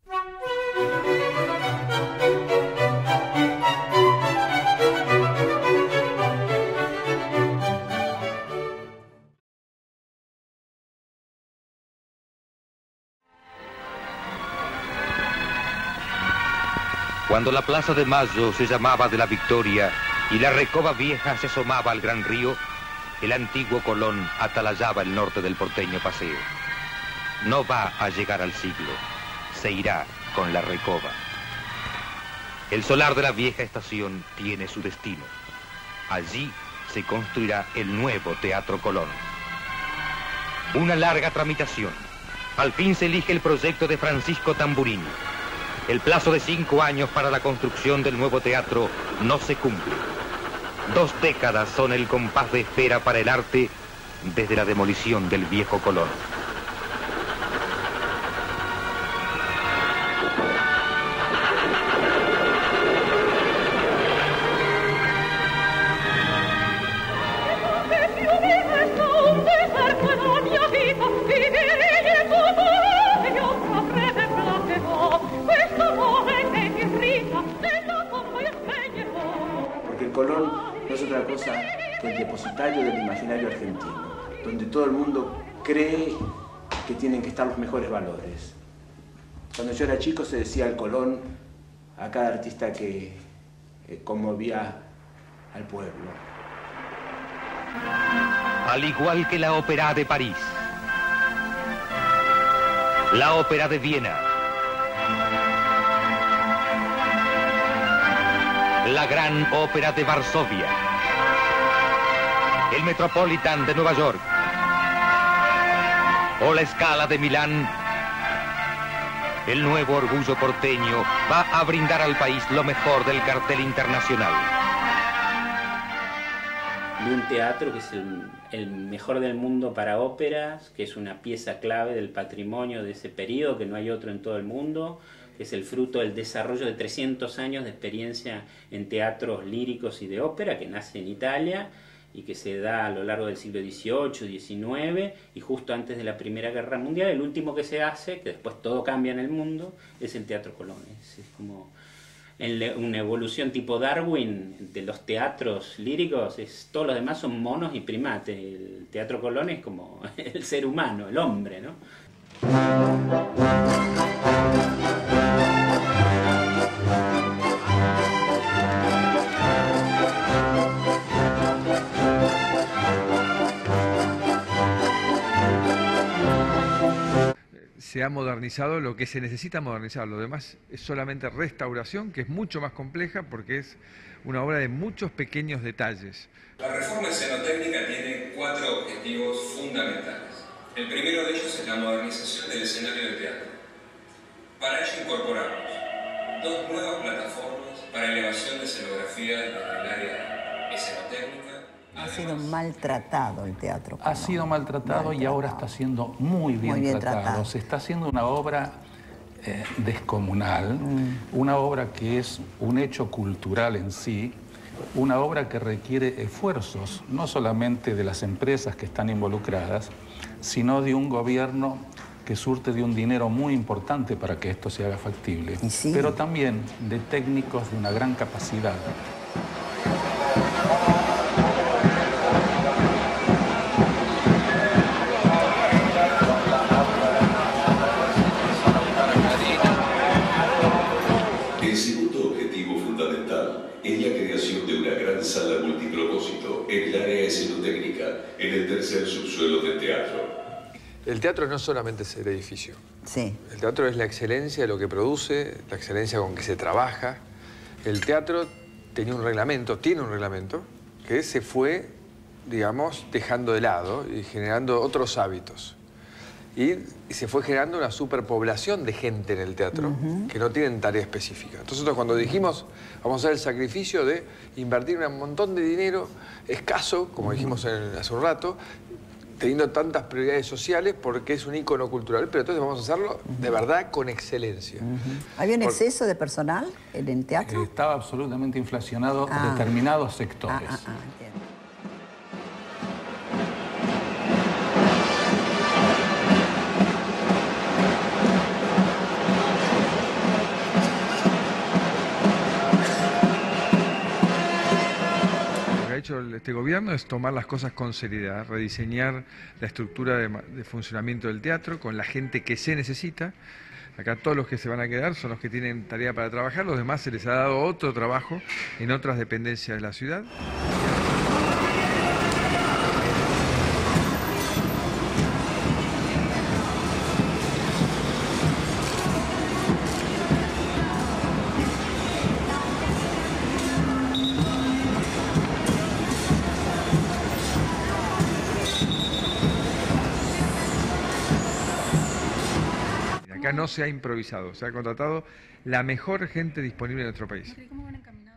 Cuando la Plaza de Mayo se llamaba de la Victoria y la Recoba Vieja se asomaba al gran río, el antiguo Colón atalayaba el norte del porteño paseo. No va a llegar al siglo, se irá con la Recoba. El solar de la vieja estación tiene su destino. Allí se construirá el nuevo Teatro Colón. Una larga tramitación. Al fin se elige el proyecto de Francisco Tamburini. El plazo de 5 años para la construcción del nuevo teatro no se cumple. 2 décadas son el compás de espera para el arte desde la demolición del viejo Colón. Porque el Colón no es otra cosa que el depositario del imaginario argentino, donde todo el mundo cree que tienen que estar los mejores valores. Cuando yo era chico se decía el Colón a cada artista que conmovía al pueblo. Al igual que la Ópera de París, la Ópera de Viena, la Gran Ópera de Varsovia, el Metropolitan de Nueva York o la Scala de Milán, el nuevo orgullo porteño va a brindar al país lo mejor del cartel internacional. De un teatro que es el mejor del mundo para óperas, que es una pieza clave del patrimonio de ese periodo, que no hay otro en todo el mundo, que es el fruto del desarrollo de 300 años de experiencia en teatros líricos y de ópera, que nace en Italia y que se da a lo largo del siglo XVIII, XIX, y justo antes de la Primera Guerra Mundial. El último que se hace, que después todo cambia en el mundo, es el Teatro Colón. Es como una evolución tipo Darwin de los teatros líricos. Todos los demás son monos y primates. El Teatro Colón es como el ser humano, el hombre, ¿no? Se ha modernizado lo que se necesita modernizar, lo demás es solamente restauración, que es mucho más compleja porque es una obra de muchos pequeños detalles. La reforma escenotécnica tiene 4 objetivos fundamentales. El primero de ellos es la modernización del escenario del teatro. Para ello incorporamos 2 nuevas plataformas para elevación de escenografía desde el área escenotécnica. Ha sido maltratado el teatro. Ha sido maltratado y ahora está siendo muy bien tratado. Se está haciendo una obra descomunal, una obra que es un hecho cultural en sí, una obra que requiere esfuerzos, no solamente de las empresas que están involucradas, sino de un gobierno que surte de un dinero muy importante para que esto se haga factible, pero también de técnicos de una gran capacidad. El segundo objetivo fundamental es la creación de una gran sala multipropósito en el área escenotécnica, en el tercer subsuelo del teatro. El teatro no solamente es el edificio. Sí. El teatro es la excelencia de lo que produce, la excelencia con que se trabaja. El teatro tenía un reglamento, tiene un reglamento, que se fue, digamos, dejando de lado y generando otros hábitos. Y se fue generando una superpoblación de gente en el teatro que no tienen tarea específica. Entonces nosotros cuando dijimos, vamos a hacer el sacrificio de invertir un montón de dinero escaso, como dijimos hace un rato, teniendo tantas prioridades sociales porque es un ícono cultural, pero entonces vamos a hacerlo de verdad con excelencia. ¿Había un exceso de personal en el teatro? Estaba absolutamente inflacionado determinados sectores. Entiendo. este gobierno es tomar las cosas con seriedad, rediseñar la estructura de funcionamiento del teatro con la gente que se necesita. Acá todos los que se van a quedar son los que tienen tarea para trabajar, los demás se les ha dado otro trabajo en otras dependencias de la ciudad. Acá no se ha improvisado, se ha contratado la mejor gente disponible en nuestro país. ¿Cómo van encaminados?